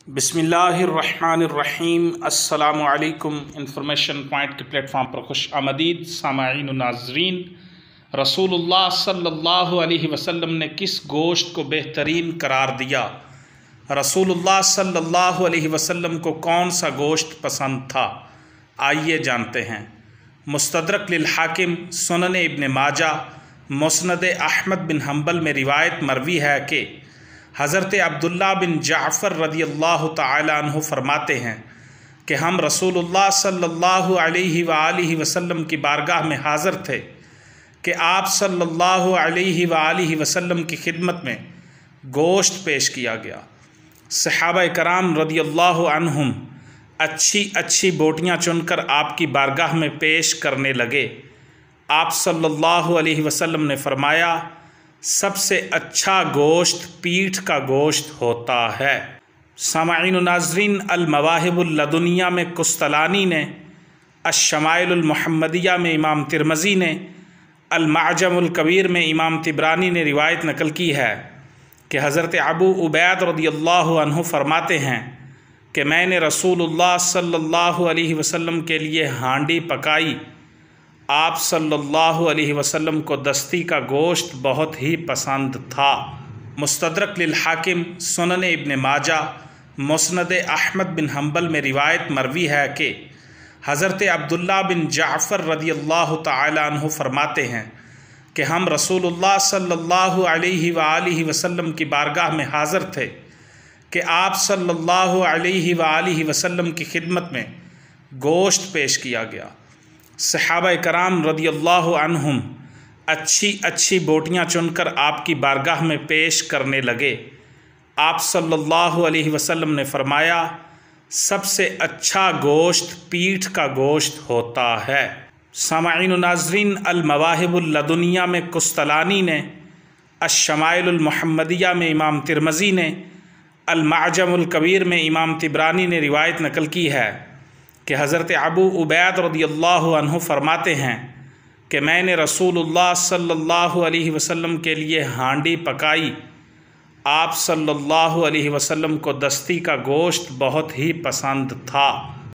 बिस्मिल्लाहिर्रहमानिर्रहीम। अस्सलामु अलैकुम। इंफॉर्मेशन पॉइंट के प्लेटफॉर्म पर खुश आमदीद सामाईन व नाज़रीन। रसूलुल्लाह सल्लल्लाहु अलैहि वसल्लम ने किस गोश्त को बेहतरीन करार दिया? रसूलुल्लाह सल्लल्लाहु अलैहि वसल्लम को कौन सा गोश्त पसंद था? आइए जानते हैं। मुस्तदरक लिल हाकिम, सुनन इब्न माजा, मुस्नद अहमद बिन हम्बल में रिवायत मरवी है कि हज़रत अब्दुल्ला बिन जाफ़र रदियल्लाहु ताला अन्हु फरमाते हैं कि हम रसूलुल्लाह सल्लल्लाहु अलैहि वसल्लम की बारगाह में हाज़िर थे कि आप सल्लल्लाहु अलैहि वसल्लम की खिदमत में गोश्त पेश किया गया। सहाबा कराम रदियल्लाहु अन्हुम अच्छी अच्छी बोटियाँ चुनकर आपकी बारगाह में पेश करने लगे। आप सल्लल्लाहु अलैहि वसल्लम ने फरमाया, सबसे अच्छा गोश्त पीठ का गोश्त होता है। सामाईन व नाज़रीन, अल मवाहिबुल लदुनिया में कुस्तलानी ने, अश-शमाइलुल मुहम्मदिया में इमाम तिरमिज़ी ने, अल मअजमुल कबीर में इमाम तिबरानी ने रिवायत नकल की है कि हज़रत अबू उबैद रदियल्लाहु अन्हु फरमाते हैं कि मैंने रसूलुल्लाह सल्लल्लाहु अलैहि वसल्लम के लिए हांडी पकाई। आप सल्लल्लाहु अलैहि वसल्लम को दस्ती का गोश्त बहुत ही पसंद था। मुस्तदरक लिल हाकिम, सुनन इब्न माजा, मुस्नद अहमद बिन हम्बल में रिवायत मरवी है कि हज़रत अब्दुल्ला बिन जाफ़र रदियल्लाहु ताला अन्हु फरमाते हैं कि हम रसूलुल्लाह सल्लल्लाहु अलैहि वसल्लम की बारगाह में हाज़िर थे कि आप सल्लल्लाहु अलैहि वसल्लम की खिदमत में गोश्त पेश किया गया। सहाबा कराम रदियल्लाहु अन्हुम अच्छी अच्छी बोटियाँ चुनकर आपकी बारगाह में पेश करने लगे। आप सल्लल्लाहु अलैहि वसल्लम ने फरमाया, सबसे अच्छा गोश्त पीठ का गोश्त होता है। सामाईन व नाज़रीन, अल मवाहिबुल लदुनिया में कुस्तलानी ने, अश-शमाइलुल मुहम्मदिया में इमाम तिरमिज़ी ने, अल मअजमुल कबीर में इमाम तिबरानी ने रिवायत नकल की है कि हज़रत अबू उबैद रदियल्लाहु अन्हु फरमाते हैं कि मैंने रसूलुल्लाह सल्लल्लाहु अलैहि वसल्लम के लिए हांडी पकाई। आप सल्लल्लाहु अलैहि वसल्लम को दस्ती का गोश्त बहुत ही पसंद था।